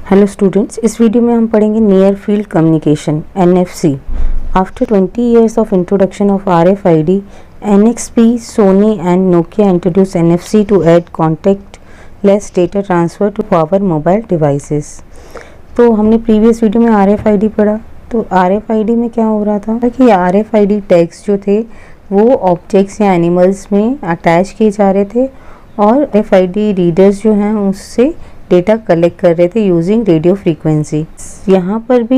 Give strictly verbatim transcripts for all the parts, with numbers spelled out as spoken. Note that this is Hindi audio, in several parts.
हेलो स्टूडेंट्स, इस वीडियो में हम पढ़ेंगे near field communication N F C. After twenty years of introduction of R F I D, N X P, Sony and Nokia introduced N F C to add contactless data transfer to our mobile devices। तो हमने प्रीवियस वीडियो में R F I D पढ़ा। तो R F I D में क्या हो रहा था कि R F I D tags जो थे वो ऑब्जेक्ट्स या एनिमल्स में अटैच किए जा रहे थे और R F I D readers जो हैं उससे डेटा कलेक्ट कर रहे थे यूजिंग रेडियो फ्रीक्वेंसी। यहाँ पर भी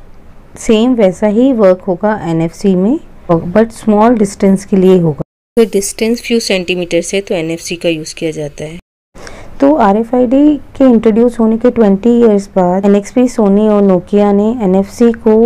सेम वैसा ही वर्क होगा N F C में, बट स्मॉल डिस्टेंस के लिए होगा। अगर डिस्टेंस फ्यू सेंटीमीटर से तो N F C का यूज़ किया जाता है। तो R F I D के इंट्रोड्यूस होने के ट्वेंटी इयर्स बाद N X P, सोनी और नोकिया ने N F C को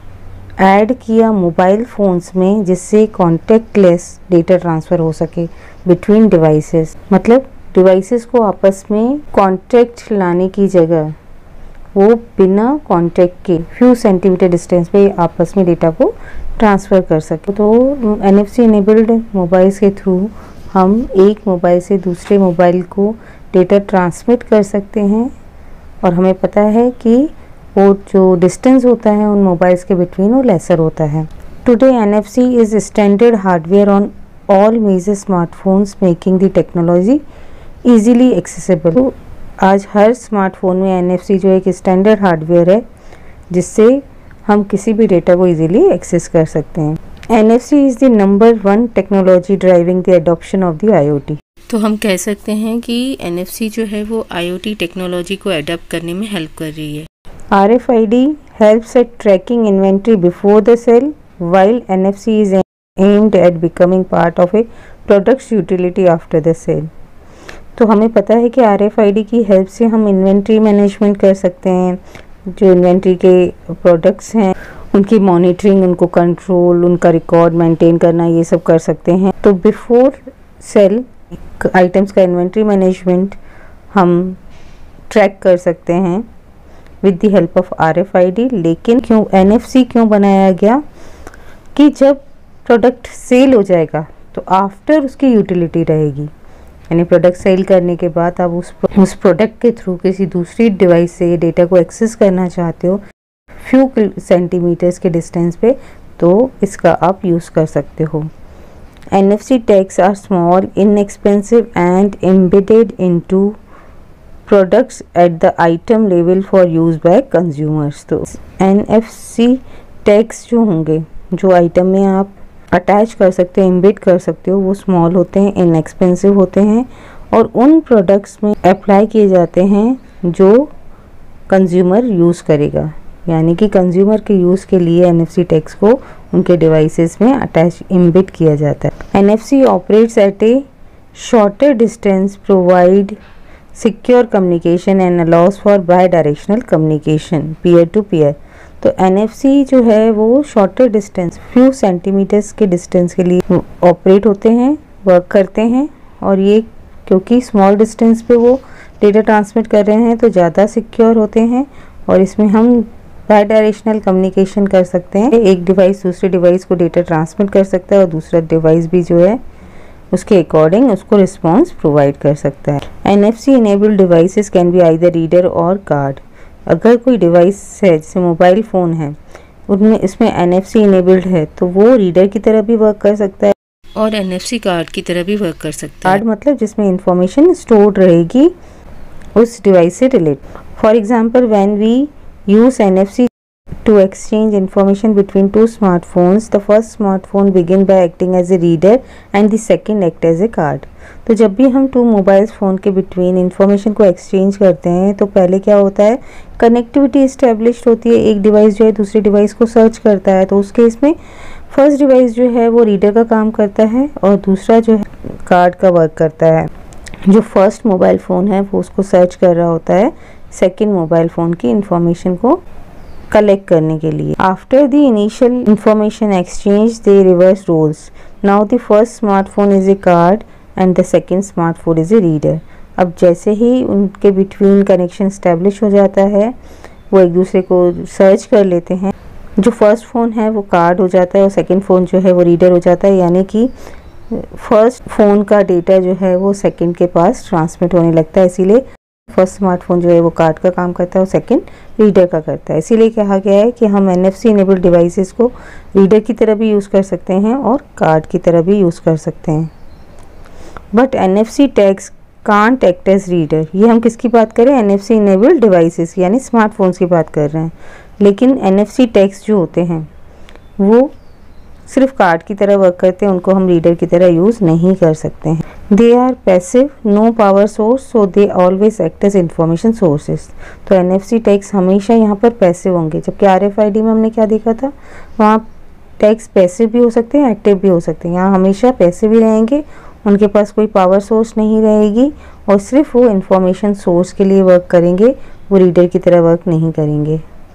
ऐड किया मोबाइल फ़ोन्स में, जिससे कॉन्टेक्टलेस डेटा ट्रांसफ़र हो सके बिटवीन डिवाइसेस। मतलब डिवाइसेस को आपस में कांटेक्ट लाने की जगह वो बिना कांटेक्ट के फ्यू सेंटीमीटर डिस्टेंस पे आपस में डेटा को ट्रांसफ़र कर सके। तो N F C enabled mobiles के थ्रू हम एक मोबाइल से दूसरे मोबाइल को डेटा ट्रांसमिट कर सकते हैं और हमें पता है कि वो जो डिस्टेंस होता है उन मोबाइल्स के बिटवीन वो लेसर होता है। Today N F C is standard hardware on all major smartphones, making the technology easily accessible. तो आज हर स्मार्टफोन में N F C जो एक स्टैंडर्ड हार्डवेयर है जिससे हम किसी भी डेटा को ईजीली एक्सेस कर सकते हैं। N F C is the number one technology driving the adoption of the I O T। तो हम कह सकते हैं कि N F C जो है वो I O T टेक्नोलॉजी को अडॉप्ट करने में हेल्प कर रही है। R F I D helps at tracking inventory before the sale, while N F C is aimed at becoming part of a product's utility after the sale। तो हमें पता है कि R F I D की हेल्प से हम इन्वेंट्री मैनेजमेंट कर सकते हैं। जो इन्वेंट्री के प्रोडक्ट्स हैं उनकी मॉनिटरिंग, उनको कंट्रोल, उनका रिकॉर्ड मेंटेन करना, ये सब कर सकते हैं। तो बिफोर सेल आइटम्स का इन्वेंट्री मैनेजमेंट हम ट्रैक कर सकते हैं with the help of R F I D। लेकिन क्यों N F C क्यों बनाया गया कि जब प्रोडक्ट सेल हो जाएगा तो आफ्टर उसकी यूटिलिटी रहेगी, यानी प्रोडक्ट सेल करने के बाद आप उस उस प्रोडक्ट के थ्रू किसी दूसरी डिवाइस से डेटा को एक्सेस करना चाहते हो फ्यू सेंटीमीटर्स के डिस्टेंस पे, तो इसका आप यूज़ कर सकते हो। N F C tags are small, inexpensive and embedded into products at the item level for use by consumers। तो N F C tags जो होंगे, जो आइटम में आप अटैच कर सकते हो, एम्बेड कर सकते हो, वो स्मॉल होते हैं, इनएक्सपेंसिव होते हैं और उन प्रोडक्ट्स में अप्लाई किए जाते हैं जो कंज्यूमर यूज़ करेगा। यानी कि कंज्यूमर के यूज़ के लिए N F C टैग्स को उनके डिवाइसेस में अटैच एम्बेड किया जाता है। N F C operates at a shorter distance, provide secure communication and allows for bidirectional communication peer to peer. तो N F C जो है वो शॉर्टर डिस्टेंस, फ्यू सेंटीमीटर्स के डिस्टेंस के लिए ऑपरेट होते हैं, वर्क करते हैं। और ये क्योंकि स्मॉल डिस्टेंस पे वो डेटा ट्रांसमिट कर रहे हैं तो ज़्यादा सिक्योर होते हैं और इसमें हम बाई डायरेक्शनल कम्युनिकेशन कर सकते हैं। एक डिवाइस दूसरे डिवाइस को डेटा ट्रांसमिट कर सकता है और दूसरा डिवाइस भी जो है उसके अकॉर्डिंग उसको रिस्पॉन्स प्रोवाइड कर सकता है। N F C enabled devices can be either reader और कार्ड। अगर कोई डिवाइस है जैसे मोबाइल फ़ोन है उनमें इसमें N F C इनेबल्ड है तो वो रीडर की तरह भी वर्क कर सकता है और N F C कार्ड की तरह भी वर्क कर सकता है। कार्ड मतलब जिसमें इंफॉर्मेशन स्टोर्ड रहेगी उस डिवाइस से relate. For example when we use N F C to exchange information between two smartphones, the first smartphone begin by acting as a reader and the second act as a card। तो जब भी हम टू मोबाइल फ़ोन के बिटवीन इंफॉर्मेशन को एक्सचेंज करते हैं तो पहले क्या होता है, कनेक्टिविटी इस्टेब्लिश होती है। एक डिवाइस जो है दूसरे डिवाइस को सर्च करता है, तो उस केस में फर्स्ट डिवाइस जो है वो रीडर का काम करता है और दूसरा जो है कार्ड का वर्क करता है। जो फर्स्ट मोबाइल फ़ोन है वो उसको सर्च कर रहा होता है सेकेंड मोबाइल फ़ोन की इंफॉर्मेशन को कलेक्ट करने के लिए। After the initial information exchange they reverse roles. Now the first smartphone is a card and the second smartphone is a reader. अब जैसे ही उनके बिटवीन कनेक्शन इस्टेब्लिश हो जाता है वो एक दूसरे को सर्च कर लेते हैं। जो फर्स्ट फ़ोन है वो कार्ड हो जाता है और सेकेंड फ़ोन जो है वो रीडर हो जाता है। यानी कि फर्स्ट फ़ोन का डेटा जो है वो सेकेंड के पास ट्रांसमिट होने लगता है। इसीलिए फर्स्ट स्मार्टफोन जो है वो कार्ड का काम करता है और सेकंड रीडर का करता है। इसीलिए कहा गया है कि हम एनएफसी इनेबल्ड डिवाइसेस को रीडर की तरह भी यूज़ कर सकते हैं और कार्ड की तरह भी यूज़ कर सकते हैं। But NFC tags can't act as reader. ये हम किसकी बात करें? एनएफसी इनेबल्ड डिवाइसेस यानी स्मार्टफोन्स की बात कर रहे हैं। लेकिन एनएफसी टैग्स जो होते हैं वो सिर्फ कार्ड की तरह वर्क करते हैं, उनको हम रीडर की तरह यूज़ नहीं कर सकते हैं। They are passive, no power source, so they always act as information sources. तो एनएफसी टैग्स हमेशा यहाँ पर पैसिव होंगे, जबकि आरएफआईडी में हमने क्या देखा था, वहाँ टैग्स पैसिव भी हो सकते हैं, एक्टिव भी हो सकते हैं। यहाँ हमेशा पैसिव ही रहेंगे, उनके पास कोई पावर सोर्स नहीं रहेगी और सिर्फ वो इंफॉर्मेशन सोर्स के लिए वर्क करेंगे, वो रीडर की तरह वर्क नहीं करेंगे।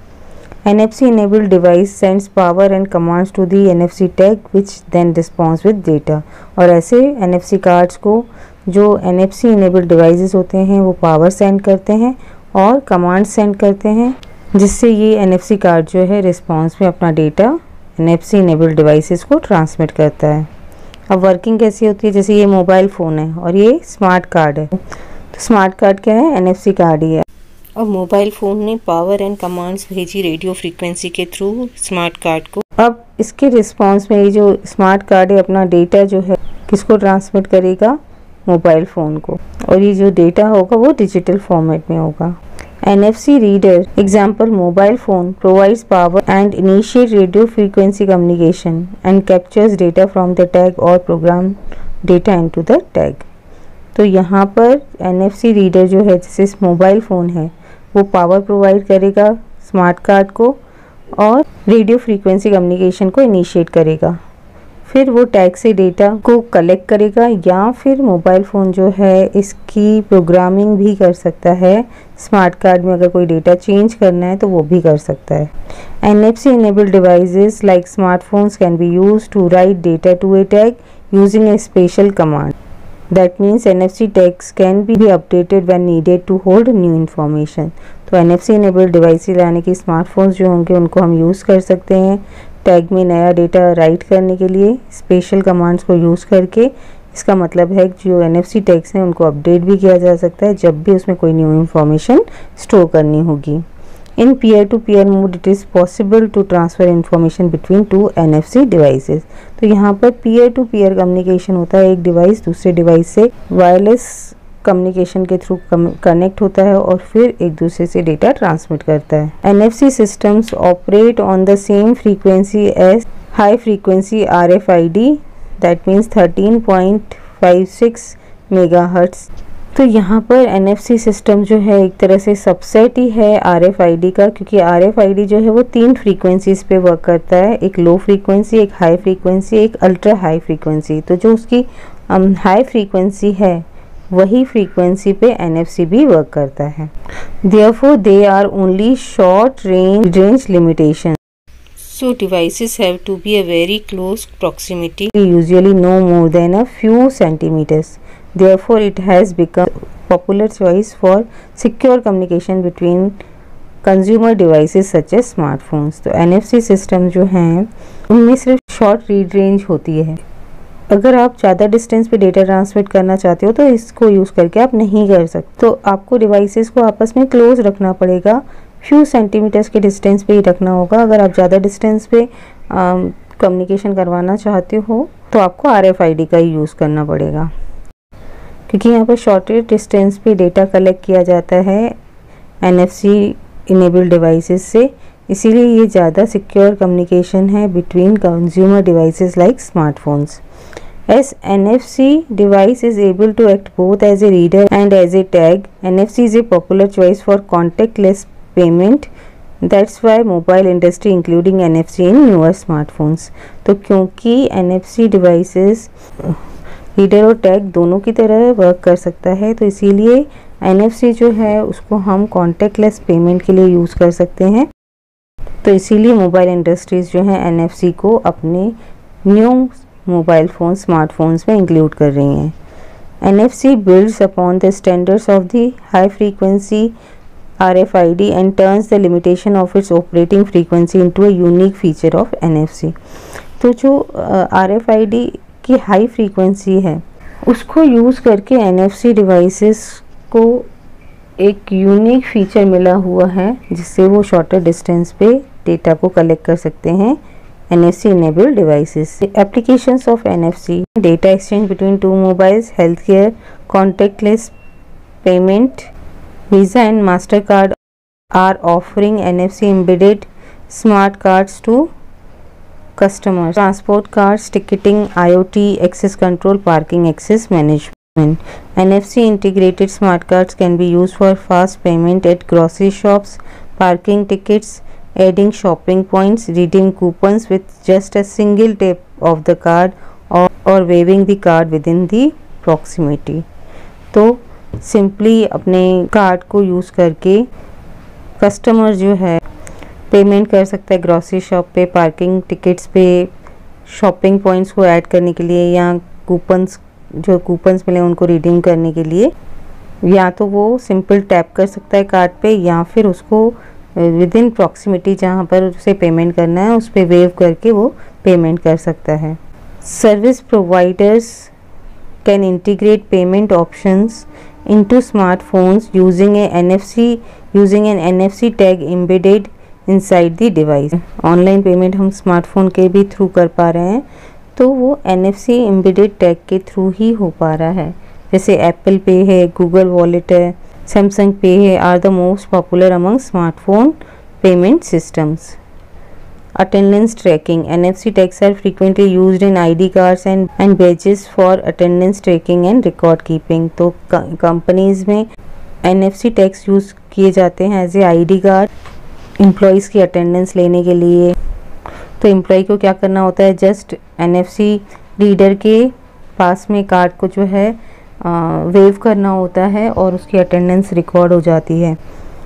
N F C enabled device sends power and commands to the N F C tag which then responds with data। और ऐसे N F C कार्ड्स को जो N F C enabled devices होते हैं वो पावर सेंड करते हैं और कमांड सेंड करते हैं, जिससे ये N F C कार्ड जो है रिस्पॉन्स में अपना data N F C enabled devices को ट्रांसमिट करता है। अब वर्किंग कैसी होती है? जैसे ये मोबाइल फ़ोन है और ये स्मार्ट कार्ड है, तो स्मार्ट कार्ड क्या है? N F C कार्ड ही है। और मोबाइल फ़ोन ने पावर एंड कमांड्स भेजी रेडियो फ्रीक्वेंसी के थ्रू स्मार्ट कार्ड को। अब इसके रिस्पांस में ये जो स्मार्ट कार्ड है अपना डेटा जो है किसको ट्रांसमिट करेगा? मोबाइल फ़ोन को। और ये जो डेटा होगा वो डिजिटल फॉर्मेट में होगा। N F C reader example mobile phone provides power and initiate radio frequency communication and captures data from the tag or program data into the tag। तो यहाँ पर N F C रीडर जो है, जैसे मोबाइल फ़ोन है, वो पावर प्रोवाइड करेगा स्मार्ट कार्ड को और रेडियो फ्रीक्वेंसी कम्युनिकेशन को इनिशिएट करेगा। फिर वो टैग से डेटा को कलेक्ट करेगा या फिर मोबाइल फ़ोन जो है इसकी प्रोग्रामिंग भी कर सकता है। स्मार्ट कार्ड में अगर कोई डेटा चेंज करना है तो वो भी कर सकता है। N F C enabled devices like smartphones can be used to write data to a tag using a special command। That means N F C tags can be updated when needed to hold new information। तो N F C enabled devices यानी कि स्मार्टफोन्स जो होंगे उनको हम यूज़ कर सकते हैं टैग में नया डेटा राइट करने के लिए स्पेशल कमांड्स को यूज़ करके। इसका मतलब है कि जो N F C टैग्स हैं उनको अपडेट भी किया जा सकता है जब भी उसमें कोई न्यू इन्फॉर्मेशन स्टोर करनी होगी। In peer-to-peer mode, it is possible to transfer information between two N F C devices। तो यहाँ पर peer to peer कम्युनिकेशन होता है, एक डिवाइस दूसरे डिवाइस से वायरलेस कम्युनिकेशन के थ्रू कनेक्ट होता है और फिर एक दूसरे से डेटा ट्रांसमिट करता है। N F C systems operate on the same frequency as high frequency R F I D, that means thirteen point five six megahertz। तो यहाँ पर N F C सिस्टम जो है एक तरह से सबसेट ही है R F I D का, क्योंकि R F I D जो है वो तीन फ्रीक्वेंसीज पे वर्क करता है, एक लो फ्रीक्वेंसी, एक हाई फ्रीक्वेंसी, एक अल्ट्रा हाई फ्रीक्वेंसी। तो जो उसकी हाई फ्रीक्वेंसी है वही फ्रीक्वेंसी पे N F C भी वर्क करता है। Therefore they are only short range range limitation। So devices have to be a very close proximity, usually no more than a few centimeters। Therefore it has become popular choice for secure communication between consumer devices such as smartphones। तो N F C सिस्टम जो हैं उनमें सिर्फ शॉर्ट रीड रेंज होती है। अगर आप ज़्यादा डिस्टेंस पे डेटा ट्रांसमिट करना चाहते हो तो इसको यूज़ करके आप नहीं कर सकते। तो आपको डिवाइसेस को आपस में क्लोज रखना पड़ेगा, फ्यू सेंटीमीटर्स के डिस्टेंस पे ही रखना होगा। अगर आप ज़्यादा डिस्टेंस पे कम्युनिकेशन करवाना चाहते हो तो आपको R F I D का ही यूज़ करना पड़ेगा, क्योंकि यहाँ पर शॉर्टेज डिस्टेंस पे डेटा कलेक्ट किया जाता है N F C enabled devices से, इसीलिए ये ज़्यादा सिक्योर कम्युनिकेशन है between consumer devices like smartphones. As N F C device is able to act both as a reader and as a tag, N F C is a popular choice for contactless payment। That's why mobile industry including N F C in newer smartphones। तो क्योंकि N F C devices reader और टैग दोनों की तरह वर्क कर सकता है, तो इसीलिए N F C जो है उसको हम कॉन्टैक्टलेस पेमेंट के लिए यूज़ कर सकते हैं। तो इसीलिए मोबाइल इंडस्ट्रीज़ जो है N F C को अपने न्यू मोबाइल फ़ोन स्मार्टफोन्स में इंक्लूड कर रही हैं। N F C builds upon the standards of the high frequency R F I D and turns the limitation of its operating frequency into a unique feature of N F C। तो जो R F I D की हाई फ्रीक्वेंसी है उसको यूज़ करके N F C डिवाइसेस को एक यूनिक फीचर मिला हुआ है जिससे वो शॉर्टर डिस्टेंस पे डेटा को कलेक्ट कर सकते हैं N F C enabled devices. The applications of N F C, data exchange between two mobiles, healthcare, contactless payment. Visa and MasterCard are offering N F C embedded smart cards to customers. Transport cards, ticketing, IoT, access control, parking access management. N F C integrated smart cards can be used for fast payment at grocery shops, parking tickets, adding shopping points, redeem coupons with just a single tap of the card or, or waving the card within the proximity. तो सिंपली अपने कार्ड को यूज़ करके कस्टमर जो है पेमेंट कर सकता है ग्रॉसरी शॉप पे, पार्किंग टिकट्स पे, शॉपिंग पॉइंट्स को ऐड करने के लिए या कूपन्स जो कूपन्स मिले उनको रिडीम करने के लिए, या तो वो सिंपल टैप कर सकता है कार्ड पे या फिर उसको विद इन प्रॉक्सिमिटी जहाँ पर उसे पेमेंट करना है उस पर वेव करके वो पेमेंट कर सकता है. Service providers can integrate payment options into smartphones using a N F C using an N F C tag embedded inside the device. Online payment हम स्मार्टफोन के भी थ्रू कर पा रहे हैं तो वो N F C embedded tag के थ्रू ही हो पा रहा है. जैसे एप्पल पे है, गूगल वॉलेट है, सैमसंग पे है, are the most popular among smartphone payment systems. Attendance tracking. N F C tags are frequently used in I D cards and and badges for attendance tracking and record keeping. तो कंपनीज में N F C tags use किए जाते हैं as a I D card employees की अटेंडेंस लेने के लिए. तो एम्प्लॉय को क्या करना होता है, just N F C reader के पास में कार्ड को जो है वेव करना होता है और उसकी अटेंडेंस रिकॉर्ड हो जाती है,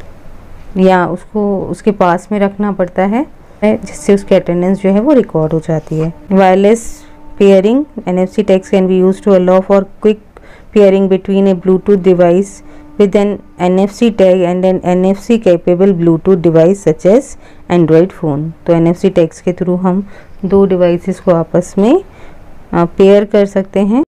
या उसको उसके पास में रखना पड़ता है जिससे उसकी अटेंडेंस जो है वो रिकॉर्ड हो जाती है. Wireless pairing. N F C tags can be used to allow for quick pairing between a Bluetooth device with an N F C tag and an N F C capable Bluetooth device such as Android phone. तो N F C tags के थ्रू हम दो डिवाइसेस को आपस में पेयर कर सकते हैं